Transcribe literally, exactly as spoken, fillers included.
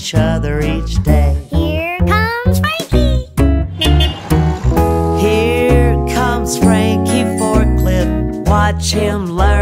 each other each day. Here comes Frankie. Here comes Frankie Forklift. Watch him learn.